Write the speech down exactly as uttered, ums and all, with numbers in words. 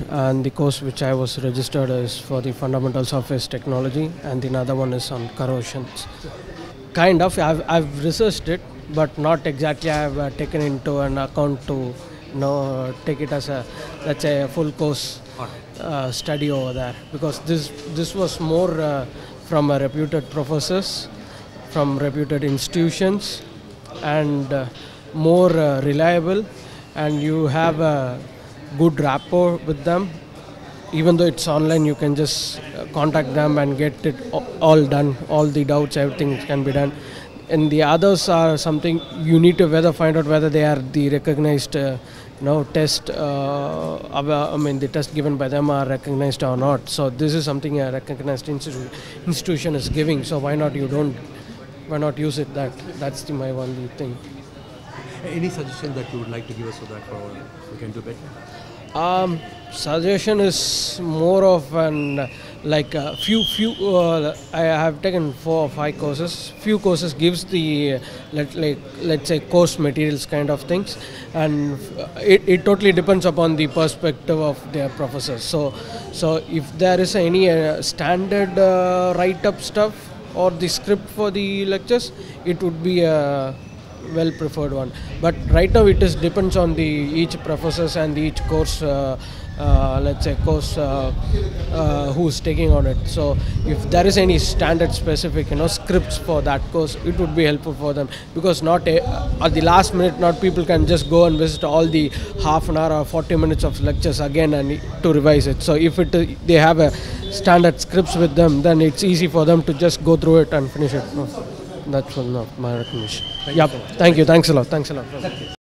and the course which I was registered is for the fundamentals of surface technology, and the another one is on corrosions. Kind of, I've, I've researched it, but not exactly. I've uh, taken into an account to you know take it as a, let's say, a full course uh, study over there, because this this was more uh, from a reputed professors, from reputed institutions, and uh, more uh, reliable, and you have a good rapport with them. Even though it's online, you can just uh, contact them and get it all done, all the doubts, everything can be done. And the others are something you need to whether find out whether they are the recognized uh, you know test uh, I mean the test given by them are recognized or not. So this is something a recognized institu institution is giving, so why not you don't why not use it? That that's the, my only thing. Any suggestion that you would like to give us so that uh, we can do better? Um, suggestion is more of an uh, like a few few. Uh, I have taken four or five courses. Few courses gives the uh, let like let's say course materials kind of things, and it, it totally depends upon the perspective of their professors. So so if there is any uh, standard uh, write-up stuff or the script for the lectures, it would be a well preferred one. But right now it is depends on the each professors and the each course uh, uh, let's say course uh, uh, who's taking on it. So if there is any standard specific you know scripts for that course, it would be helpful for them, because not a, at the last minute not people can just go and visit all the half an hour or forty minutes of lectures again and to revise it. So if it uh, they have a standard scripts with them, then it's easy for them to just go through it and finish it. No. That's one of my recommendation. Thank yep. you so much. Thank you. Thanks a lot. Thanks a lot.